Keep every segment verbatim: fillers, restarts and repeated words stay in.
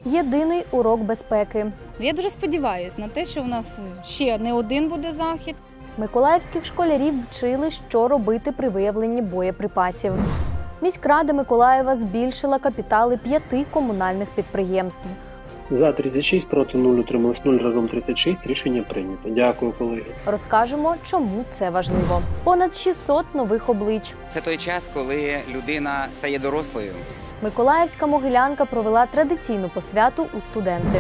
Єдиний урок безпеки. Я дуже сподіваюся на те, що у нас ще не один буде захід. Миколаївських школярів вчили, що робити при виявленні боєприпасів. Міськрада Миколаєва збільшила капітали п'яти комунальних підприємств. За тридцять шість, проти нуль, утрималось нуль, разом тридцять шість. Рішення прийнято. Дякую, колеги. Розкажемо, чому це важливо. Понад шістсот нових облич. Це той час, коли людина стає дорослою. Миколаївська Могилянка провела традиційну посвяту у студенти.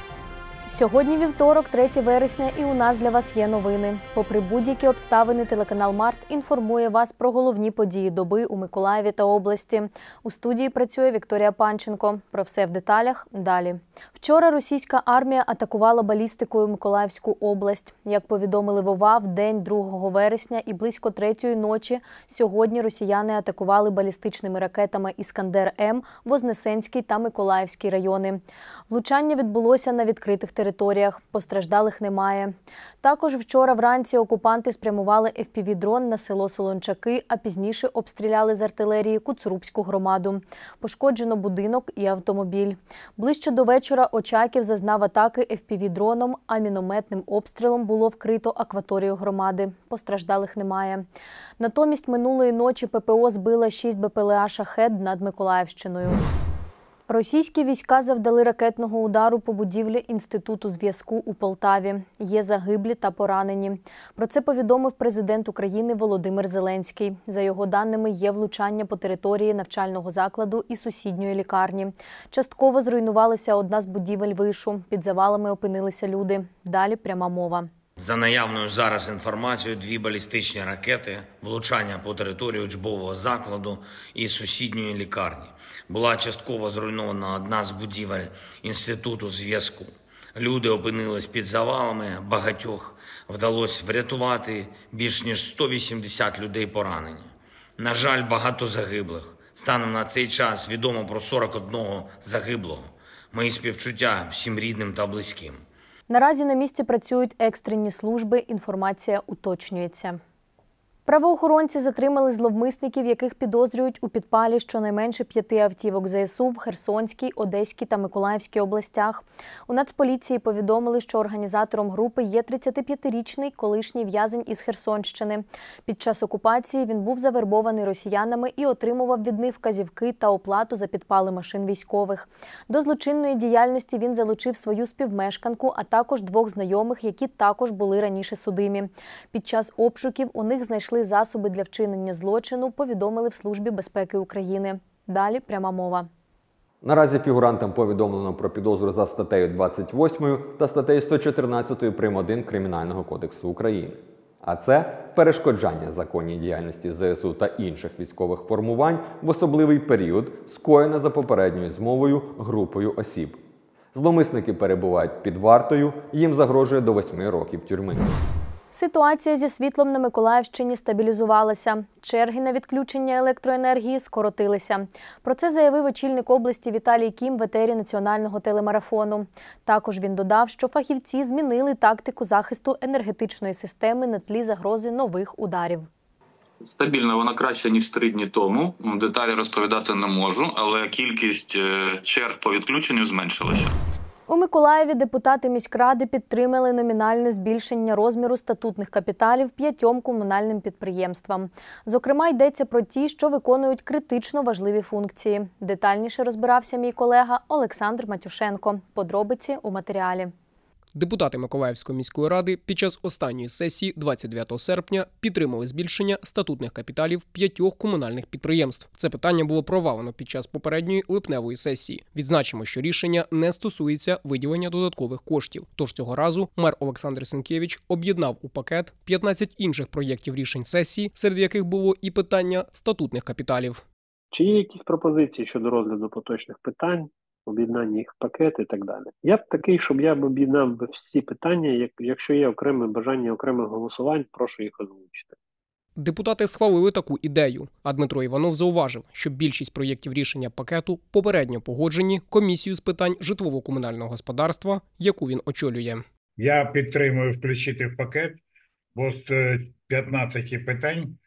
Сьогодні вівторок, третє вересня, і у нас для вас є новини. Попри будь-які обставини, телеканал Март інформує вас про головні події доби у Миколаєві та області. У студії працює Вікторія Панченко. Про все в деталях далі. Вчора російська армія атакувала балістикою Миколаївську область. Як повідомили в ОВА, в день другого вересня і близько третьої ночі сьогодні росіяни атакували балістичними ракетами «Іскандер-М» Вознесенський та Миколаївський райони. Влучання відбулося на відкритих територіях. Постраждалих немає. Також вчора вранці окупанти спрямували еф пі ві-дрон на село Солончаки, а пізніше обстріляли з артилерії Куцурубську громаду. Пошкоджено будинок і автомобіль. Ближче до вечора Очаків зазнав атаки еф пі ві-дроном, а мінометним обстрілом було вкрито акваторію громади. Постраждалих немає. Натомість минулої ночі пе пе о збила шість бе пе еле а «Шахед» над Миколаївщиною. Російські війська завдали ракетного удару по будівлі Інституту зв'язку у Полтаві. Є загиблі та поранені. Про це повідомив президент України Володимир Зеленський. За його даними, є влучання по території навчального закладу і сусідньої лікарні. Частково зруйнувалася одна з будівель вишу. Під завалами опинилися люди. Далі пряма мова. За наявною зараз інформацією, дві балістичні ракети, влучання по території учбового закладу і сусідньої лікарні. Була частково зруйнована одна з будівель Інституту зв'язку. Люди опинились під завалами, багатьох вдалося врятувати, більш ніж сто вісімдесят людей поранені. На жаль, багато загиблих. Станом на цей час відомо про сорок одного загиблого. Мої співчуття всім рідним та близьким. Наразі на місці працюють екстрені служби, інформація уточнюється. Правоохоронці затримали зловмисників, яких підозрюють у підпалі щонайменше п'яти автівок зе ес у в Херсонській, Одеській та Миколаївській областях. У Нацполіції повідомили, що організатором групи є тридцятип'ятирічний колишній в'язень із Херсонщини. Під час окупації він був завербований росіянами і отримував від них вказівки та оплату за підпали машин військових. До злочинної діяльності він залучив свою співмешканку, а також двох знайомих, які також були раніше судимі. Під час обшуків у них знайшли засоби для вчинення злочину, повідомили в Службі безпеки України. Далі пряма мова. Наразі фігурантам повідомлено про підозру за статтею двадцять восьмою та статтею сто чотирнадцятою прим. один Кримінального кодексу України. А це перешкоджання законній діяльності зе ес у та інших військових формувань в особливий період, скоєне за попередньою змовою групою осіб. Зловмисники перебувають під вартою, їм загрожує до восьми років тюрми. Ситуація зі світлом на Миколаївщині стабілізувалася. Черги на відключення електроенергії скоротилися. Про це заявив очільник області Віталій Кім в етері національного телемарафону. Також він додав, що фахівці змінили тактику захисту енергетичної системи на тлі загрози нових ударів. Стабільно вона краще, ніж три дні тому. Деталі розповідати не можу, але кількість черг по відключенню зменшилася. У Миколаєві депутати міськради підтримали номінальне збільшення розміру статутних капіталів п'ятьом комунальним підприємствам. Зокрема, йдеться про ті, що виконують критично важливі функції. Детальніше розбирався мій колега Олександр Матюшенко. Подробиці у матеріалі. Депутати Миколаївської міської ради під час останньої сесії двадцять дев'ятого серпня підтримали збільшення статутних капіталів п'ятьох комунальних підприємств. Це питання було провалено під час попередньої липневої сесії. Відзначимо, що рішення не стосується виділення додаткових коштів. Тож цього разу мер Олександр Сенкевич об'єднав у пакет п'ятнадцять інших проєктів рішень сесії, серед яких було і питання статутних капіталів. Чи є якісь пропозиції щодо розгляду поточних питань? Об'єднання їх в пакет і так далі. Я б такий, щоб я б об'єднав всі питання, як, якщо є окреме бажання окремих голосувань, прошу їх озвучити. Депутати схвалили таку ідею, а Дмитро Іванов зауважив, що більшість проєктів рішення пакету попередньо погоджені комісією з питань житлово-комунального господарства, яку він очолює. Я підтримую включити в пакет, бо з п'ятнадцяти питань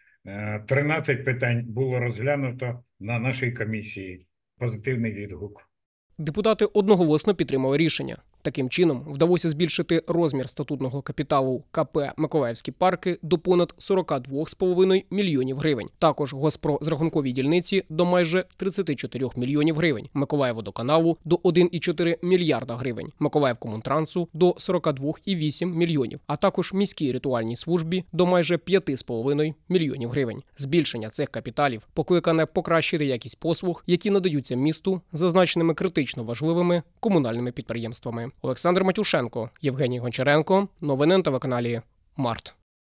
тринадцять питань було розглянуто на нашій комісії. Позитивний відгук. Депутати одноголосно підтримали рішення. Таким чином, вдалося збільшити розмір статутного капіталу ка пе «Миколаївські парки» до понад сорок два з половиною мільйонів гривень. Також госпрозрахунковій дільниці до майже тридцять чотири мільйонів гривень, Миколаївводоканалу до один цілих чотири десятих мільярда гривень, Миколаївкомунтрансу до сорок два цілих вісім десятих мільйонів, а також міській рятувальній службі до майже п'ять з половиною мільйонів гривень. Збільшення цих капіталів покликане покращити якість послуг, які надаються місту зазначеними критично важливими комунальними підприємствами. Олександр Матюшенко, Євгеній Гончаренко. Новини на телеканалі Март.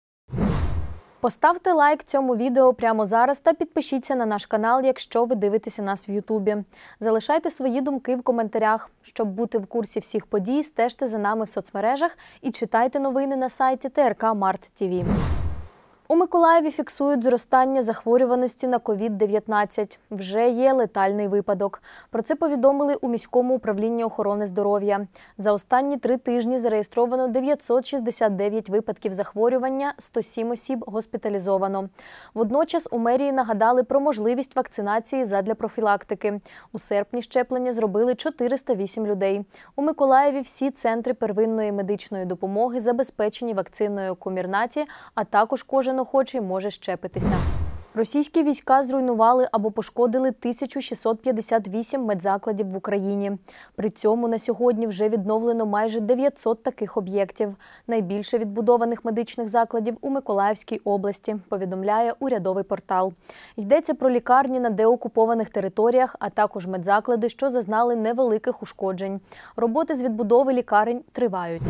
Поставте лайк цьому відео прямо зараз та підпишіться на наш канал, якщо ви дивитеся нас в Ютубі. Залишайте свої думки в коментарях. Щоб бути в курсі всіх подій, стежте за нами в соцмережах і читайте новини на сайті те ер ка Март Ті Ві. У Миколаєві фіксують зростання захворюваності на ковід дев'ятнадцять. Вже є летальний випадок. Про це повідомили у міському управлінні охорони здоров'я. За останні три тижні зареєстровано дев'ятсот шістдесят дев'ять випадків захворювання, сто сім осіб госпіталізовано. Водночас у мерії нагадали про можливість вакцинації задля профілактики. У серпні щеплення зробили чотириста вісім людей. У Миколаєві всі центри первинної медичної допомоги забезпечені вакциною Комірнаті, а також кожен охочий може щепитися. Російські війська зруйнували або пошкодили тисячу шістсот п'ятдесят вісім медзакладів в Україні. При цьому на сьогодні вже відновлено майже дев'ятсот таких об'єктів. Найбільше відбудованих медичних закладів у Миколаївській області, повідомляє урядовий портал. Йдеться про лікарні на деокупованих територіях, а також медзаклади, що зазнали невеликих ушкоджень. Роботи з відбудови лікарень тривають.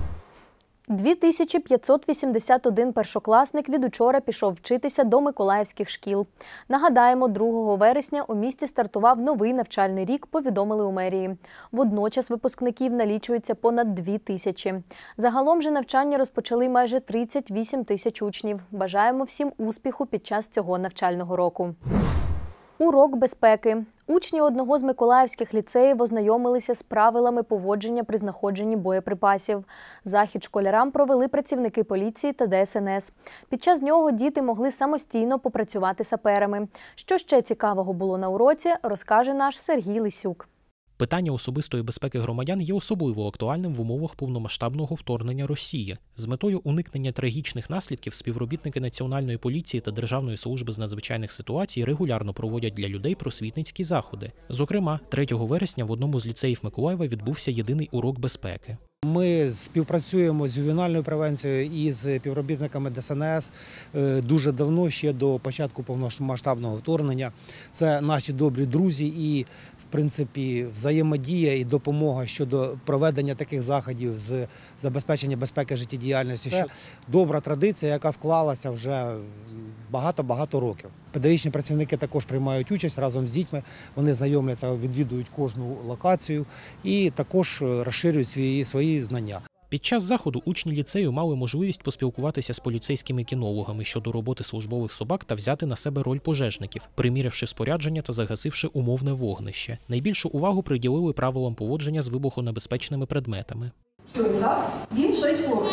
дві тисячі п'ятсот вісімдесят один першокласник від учора пішов вчитися до миколаївських шкіл. Нагадаємо, другого вересня у місті стартував новий навчальний рік, повідомили у мерії. Водночас випускників налічується понад дві тисячі. Загалом же навчання розпочали майже тридцять вісім тисяч учнів. Бажаємо всім успіху під час цього навчального року. Урок безпеки. Учні одного з миколаївських ліцеїв ознайомилися з правилами поводження при знаходженні боєприпасів. Захід школярам провели працівники поліції та де ес ен ес. Під час нього діти могли самостійно попрацювати саперами. Що ще цікавого було на уроці, розкаже наш Сергій Лисюк. Питання особистої безпеки громадян є особливо актуальним в умовах повномасштабного вторгнення Росії. З метою уникнення трагічних наслідків співробітники Національної поліції та Державної служби з надзвичайних ситуацій регулярно проводять для людей просвітницькі заходи. Зокрема, третього вересня в одному з ліцеїв Миколаєва відбувся єдиний урок безпеки. Ми співпрацюємо з ювенальною превенцією і з співробітниками де ес ен ес дуже давно, ще до початку повномасштабного вторгнення. Це наші добрі друзі і, в принципі, взаємодія і допомога щодо проведення таких заходів з забезпечення безпеки життєдіяльності. Це добра традиція, яка склалася вже багато-багато років. Педагогічні працівники також приймають участь разом з дітьми, вони знайомляться, відвідують кожну локацію і також розширюють свої, свої знання. Під час заходу учні ліцею мали можливість поспілкуватися з поліцейськими кінологами щодо роботи службових собак та взяти на себе роль пожежників, примірявши спорядження та загасивши умовне вогнище. Найбільшу увагу приділили правилам поводження з вибухонебезпечними предметами. Чуємо, так? Він щось ловить.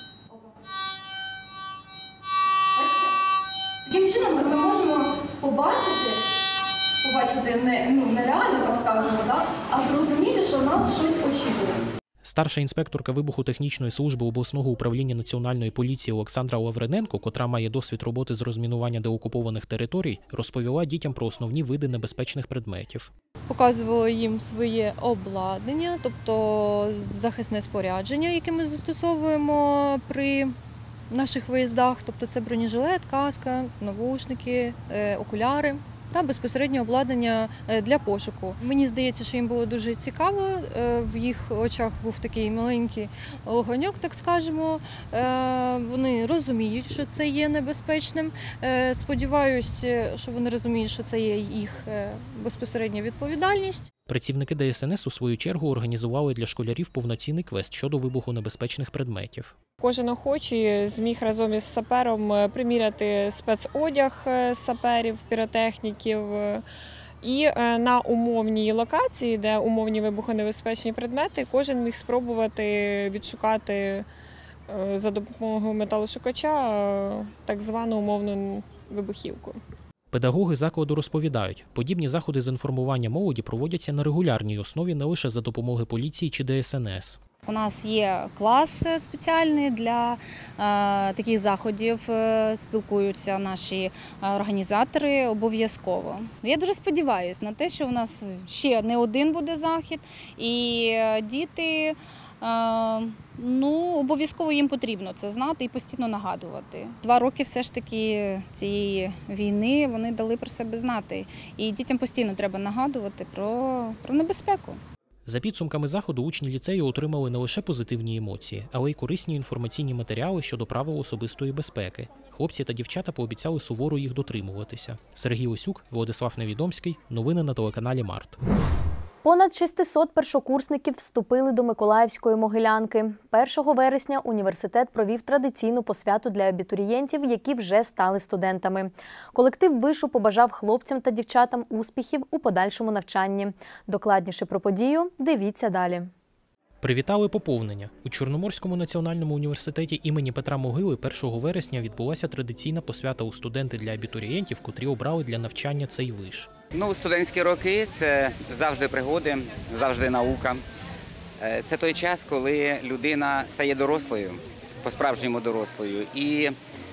Таким чином ми можемо побачити, побачити не, ну, не реально, так скажемо, так? А зрозуміти, що нас щось очікує. Старша інспекторка вибухотехнічної служби обласного управління Національної поліції Олександра Лавриненко, котра має досвід роботи з розмінування деокупованих територій, розповіла дітям про основні види небезпечних предметів. Показувала їм своє обладнання, тобто захисне спорядження, яке ми застосовуємо при наших виїздах, тобто це бронежилет, каска, навушники, окуляри та безпосередньо обладнання для пошуку. Мені здається, що їм було дуже цікаво, в їх очах був такий маленький огоньок, так скажемо. Вони розуміють, що це є небезпечним. Сподіваюся, що вони розуміють, що це є їх безпосередня відповідальність. Працівники де ес ен ес у свою чергу організували для школярів повноцінний квест щодо вибухонебезпечних предметів. Кожен охочий зміг разом із сапером приміряти спецодяг саперів, піротехніків. І на умовній локації, де умовні вибухонебезпечні предмети, кожен міг спробувати відшукати за допомогою металошукача так звану умовну вибухівку. Педагоги закладу розповідають, подібні заходи з інформування молоді проводяться на регулярній основі не лише за допомоги поліції чи Де Ес Ен Ес. У нас є клас спеціальний для е, таких заходів, е, спілкуються наші організатори обов'язково. Я дуже сподіваюся на те, що у нас ще не один буде захід, і діти, е, ну, обов'язково їм потрібно це знати і постійно нагадувати. Два роки все ж таки цієї війни вони дали про себе знати, і дітям постійно треба нагадувати про, про небезпеку. За підсумками заходу учні ліцею отримали не лише позитивні емоції, але й корисні інформаційні матеріали щодо правил особистої безпеки. Хлопці та дівчата пообіцяли суворо їх дотримуватися. Сергій Осюк, Владислав Невідомський. Новини на телеканалі Март. Понад шістсот першокурсників вступили до Миколаївської Могилянки. першого вересня університет провів традиційну посвяту для абітурієнтів, які вже стали студентами. Колектив вишу побажав хлопцям та дівчатам успіхів у подальшому навчанні. Докладніше про подію дивіться далі. Привітали поповнення. У Чорноморському національному університеті імені Петра Могили першого вересня відбулася традиційна посвята у студенти для абітурієнтів, котрі обрали для навчання цей виш. Ну, студентські роки – це завжди пригоди, завжди наука. Це той час, коли людина стає дорослою, по-справжньому дорослою, і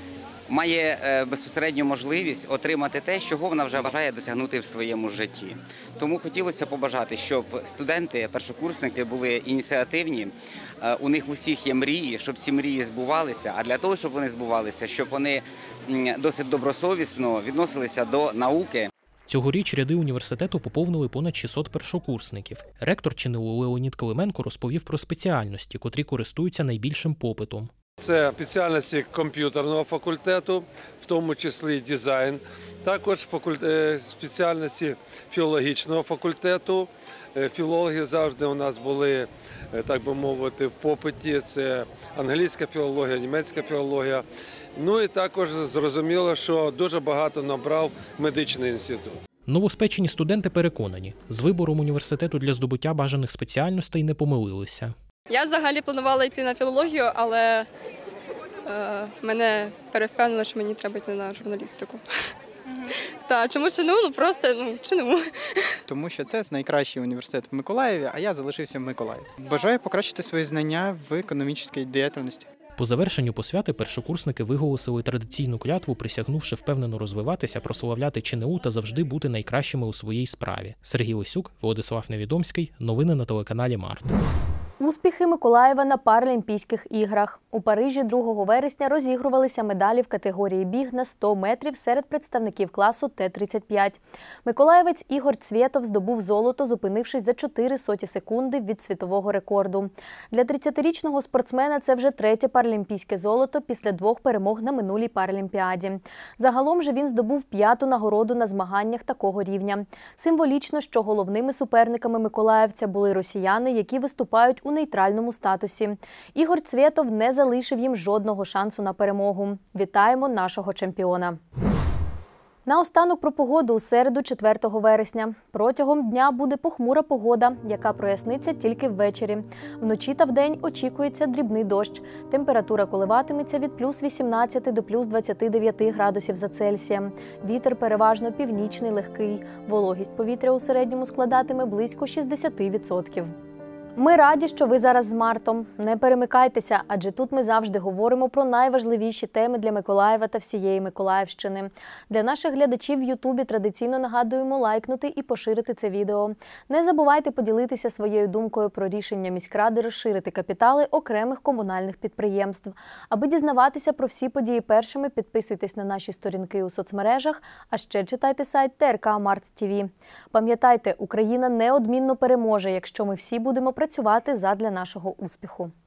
має безпосередню можливість отримати те, чого вона вже бажає досягнути в своєму житті. Тому хотілося побажати, щоб студенти, першокурсники були ініціативні, у них в усіх є мрії, щоб ці мрії збувалися, а для того, щоб вони збувалися, щоб вони досить добросовісно відносилися до науки. Цьогоріч ряди університету поповнили понад шістсот першокурсників. Ректор ЧНУ Леонід Клименко розповів про спеціальності, котрі користуються найбільшим попитом. Це спеціальності комп'ютерного факультету, в тому числі дизайн, також спеціальності філологічного факультету. Філологи завжди у нас були, так би мовити, в попиті. Це англійська філологія, німецька філологія. Ну і також зрозуміло, що дуже багато набрав медичний інститут. Новоспечені студенти переконані, з вибором університету для здобуття бажаних спеціальностей не помилилися. Я взагалі планувала йти на філологію, але е, мене перевпевнили, що мені треба йти на журналістику. Угу. Так, чому ЧНУ? Ну просто ну, ЧНУ. Тому що це найкращий університет в Миколаєві, а я залишився в Миколаєві. Бажаю покращити свої знання в економічній діяльності. По завершенню посвяти першокурсники виголосили традиційну клятву, присягнувши впевнено розвиватися, прославляти ЧНУ та завжди бути найкращими у своїй справі. Сергій Осюк, Владислав Невідомський. Новини на телеканалі Март. Успіхи Миколаєва на Паралімпійських іграх. У Парижі другого вересня розігрувалися медалі в категорії біг на сто метрів серед представників класу Т тридцять п'ять. Миколаєвець Ігор Цвєтов здобув золото, зупинившись за чотири соті секунди від світового рекорду. Для тридцятирічного спортсмена це вже третє паралімпійське золото після двох перемог на минулій Паралімпіаді. Загалом же він здобув п'яту нагороду на змаганнях такого рівня. Символічно, що головними суперниками миколаївця були росіяни, які виступають у нейтральному статусі. Ігор Цвєтов не залишив їм жодного шансу на перемогу. Вітаємо нашого чемпіона! Наостанок про погоду у середу четвертого вересня. Протягом дня буде похмура погода, яка проясниться тільки ввечері. Вночі та вдень очікується дрібний дощ. Температура коливатиметься від плюс вісімнадцяти до плюс двадцяти дев'яти градусів за Цельсієм. Вітер переважно північний легкий. Вологість повітря у середньому складатиме близько шістдесят відсотків. Ми раді, що ви зараз з Мартом. Не перемикайтеся, адже тут ми завжди говоримо про найважливіші теми для Миколаєва та всієї Миколаївщини. Для наших глядачів в Ютубі традиційно нагадуємо лайкнути і поширити це відео. Не забувайте поділитися своєю думкою про рішення міськради розширити капітали окремих комунальних підприємств. Аби дізнаватися про всі події першими, підписуйтесь на наші сторінки у соцмережах, а ще читайте сайт Т Р К Март Т В. Пам'ятайте, Україна неодмінно переможе, якщо ми всі будемо працювати задля нашого успіху.